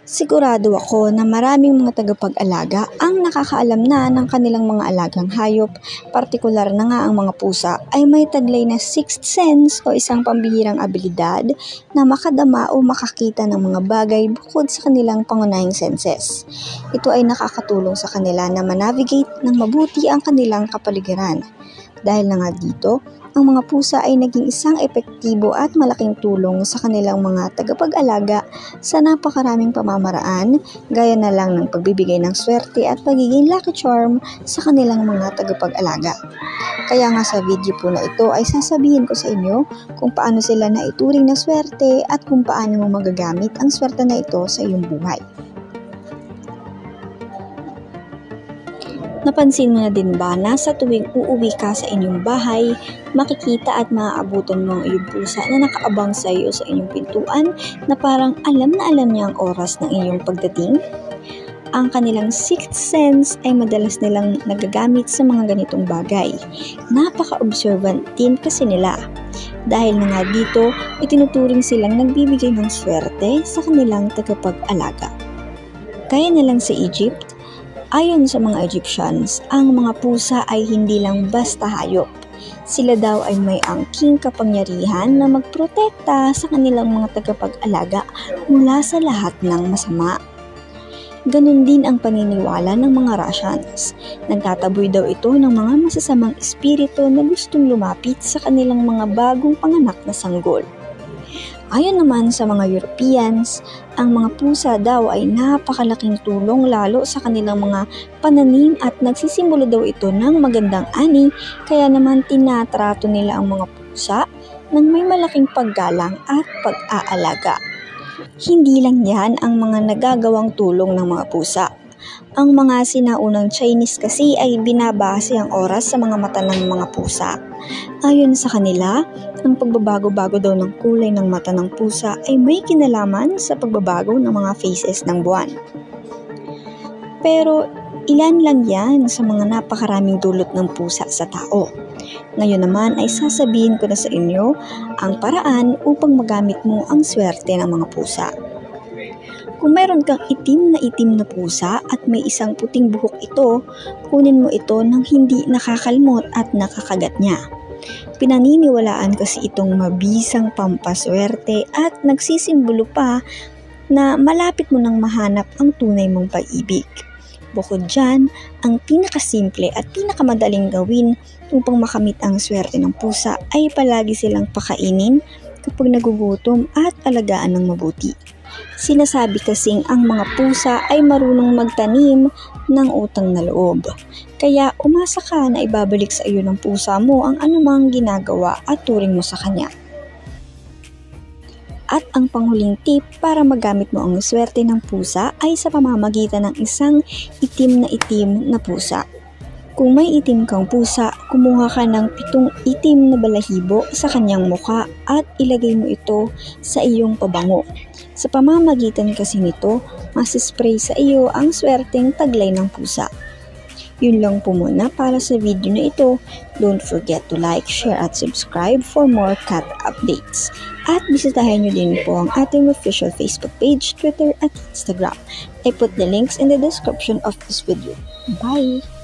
Sigurado ako na maraming mga tagapag-alaga ang nakakaalam na ng kanilang mga alagang hayop, partikular na nga ang mga pusa ay may taglay na sixth sense o isang pambihirang abilidad na makadama o makakita ng mga bagay bukod sa kanilang pangunahing senses. Ito ay nakakatulong sa kanila na manavigate ng mabuti ang kanilang kapaligiran. Dahil na nga dito, ang mga pusa ay naging isang epektibo at malaking tulong sa kanilang mga tagapag-alaga sa napakaraming pamamaraan, gaya na lang ng pagbibigay ng swerte at pagiging lucky charm sa kanilang mga tagapag-alaga. Kaya nga sa video po na ito ay sasabihin ko sa inyo kung paano sila naituring na swerte at kung paano mo magagamit ang swerte na ito sa iyong buhay. Napansin mo na din ba na sa tuwing uuwi ka sa inyong bahay, makikita at maaabutan mo ang iyong pusa na nakaabang sa iyo sa inyong pintuan na parang alam na alam niya ang oras ng iyong pagdating? Ang kanilang sixth sense ay madalas nilang nagagamit sa mga ganitong bagay. Napaka-observant din kasi nila. Dahil na nga dito, itinuturing silang nagbibigay ng swerte sa kanilang tagapag-alaga. Kaya na lang sa Egypt, ayon sa mga Egyptians, ang mga pusa ay hindi lang basta hayop. Sila daw ay may angking kapangyarihan na magprotekta sa kanilang mga tagapag-alaga mula sa lahat ng masama. Ganon din ang paniniwala ng mga Russians. Nagtataboy daw ito ng mga masasamang espiritu na gustong lumapit sa kanilang mga bagong panganak na sanggol. Ayon naman sa mga Europeans, ang mga pusa daw ay napakalaking tulong lalo sa kanilang mga pananim at nagsisimbolo daw ito ng magandang ani, kaya naman tinatrato nila ang mga pusa ng may malaking paggalang at pag-aalaga. Hindi lang yan ang mga nagagawang tulong ng mga pusa. Ang mga sinaunang Chinese kasi ay binabase ang oras sa mga mata ng mga pusa. Ayon sa kanila, ang pagbabago-bago daw ng kulay ng mata ng pusa ay may kinalaman sa pagbabago ng mga phases ng buwan. Pero ilan lang yan sa mga napakaraming dulot ng pusa sa tao. Ngayon naman ay sasabihin ko na sa inyo ang paraan upang magamit mo ang swerte ng mga pusa. Kung mayroon kang itim na pusa at may isang puting buhok ito, kunin mo ito nang hindi nakakalimot at nakakagat niya. Pinaniniwalaan kasi itong mabisang pampaswerte at nagsisimbolo pa na malapit mo nang mahanap ang tunay mong pag-ibig. Bukod dyan, ang pinakasimple at pinakamadaling gawin upang makamit ang swerte ng pusa ay palagi silang pakainin kapag nagugutom at alagaan ng mabuti. Sinasabi kasing ang mga pusa ay marunong magtanim ng utang na loob. Kaya umasa ka na ibabalik sa iyo ng pusa mo ang anumang ginagawa at turing mo sa kanya. At ang panghuling tip para magamit mo ang swerte ng pusa ay sa pamamagitan ng isang itim na pusa. Kung may itim kang pusa, kumuha ka ng 7 itim na balahibo sa kanyang muka at ilagay mo ito sa iyong pabango. Sa pamamagitan kasi nito, masispray sa iyo ang swerteng taglay ng pusa. Yun lang po muna para sa video na ito. Don't forget to like, share at subscribe for more cat updates. At bisitahin nyo din po ang ating official Facebook page, Twitter at Instagram. I put the links in the description of this video. Bye!